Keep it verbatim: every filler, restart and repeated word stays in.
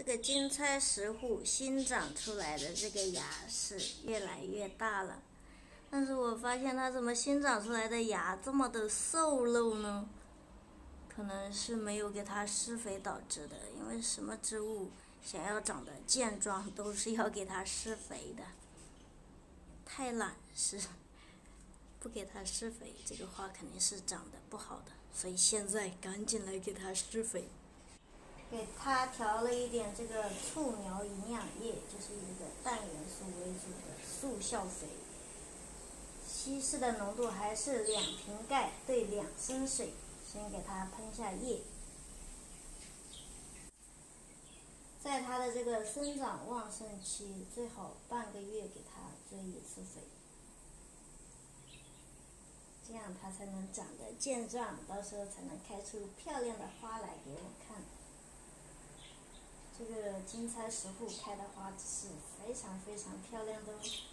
个金钗石斛新长出来的这个芽是越来越大了，但是我发现它怎么新长出来的芽这么的瘦肉呢？可能是没有给它施肥导致的，因为什么植物想要长得健壮都是要给它施肥的。太懒是不给它施肥，这个花肯定是长得不好的，所以现在赶紧来给它施肥。给它调了一点这个畜苗营养液，就是一个氮元素为主的速效肥，稀释的浓度还是两瓶钙兑两升水，先给它喷下叶。在它的这个生长旺盛期，最好半个月给它追一次肥，这样它才能长得健壮，到时候才能开出漂亮的花来给我看。这个金钗石斛开的花是非常非常漂亮的哦。